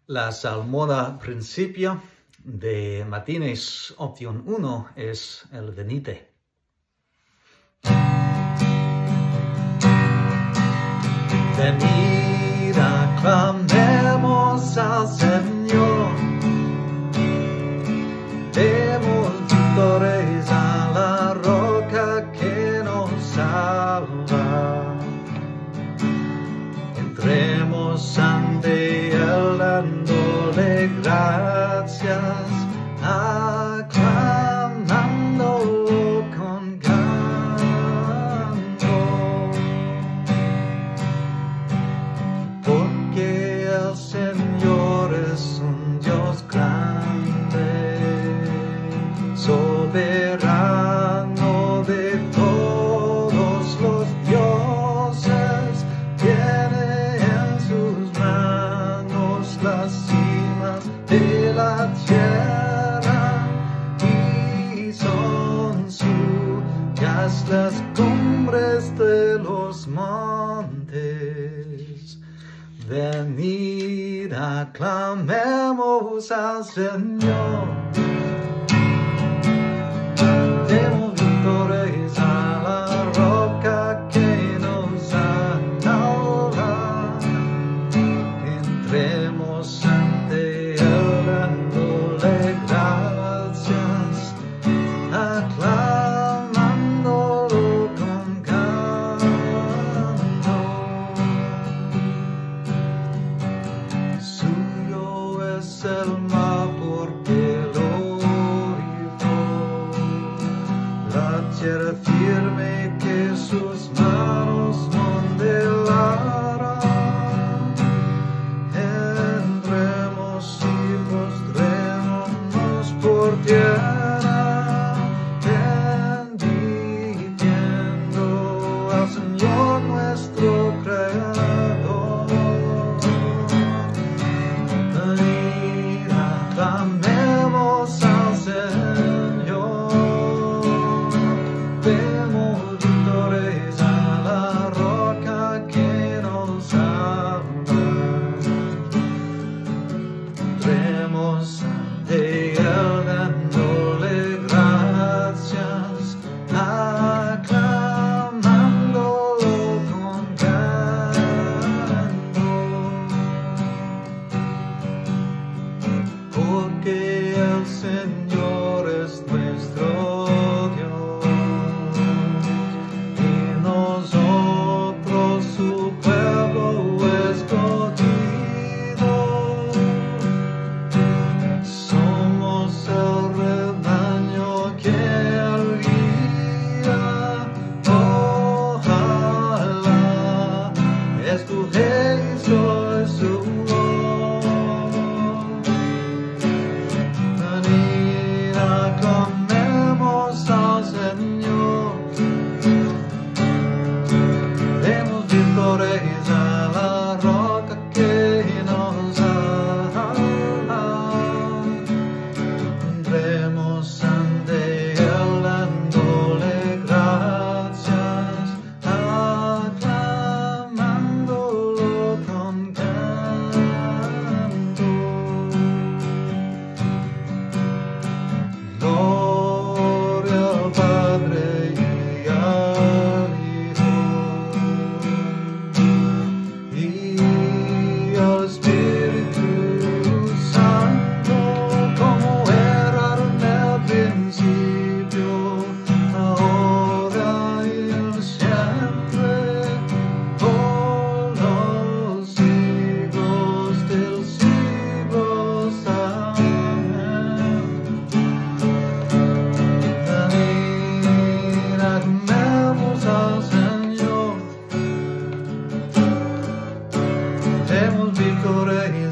La salmoda principio de Matines opción 1 es el venite. Venid, aclamemos al Señor, demos vítores a la roca que nos salva. Entremos ante Él dándole gracias, aclamándolo con canto, porque el Señor es un Dios grande, soberano de todos los dioses, tiene en sus manos las cimas de la tierra y son suyas las cumbres de los montes. Venid, aclamemos al Señor, demos vítores a la roca que nos salva. Entremos ante Él dándole gracias, aclamándolo con canto. Suyo es el mar porque lo hizo, la tierra firme que sus manos modelaron. Entremos y postrémonos por tierra, bendiciendo al Señor nuestro Creador. Venid, aclamemos al Señor, demos vítores a la roca que nos salva. Entremos ante Él dándole gracias, aclamándolo con canto, porque el Señor es nuestro Dios y nosotros su pueblo escogido. Somos el rebaño que Él guía. Ojalá escogéis hoy su voz. Venid, aclamemos al Señor, demos vítores a la roca que nos salva. Entremos ante Él dándole gracias, aclamándolo con canto. Gloria al Padre y al Hijo y al Espíritu Santo, como era en el principio, ahora y siempre, por los siglos de los siglos. Amén. Venid, aclamemos al Señor, demos vítores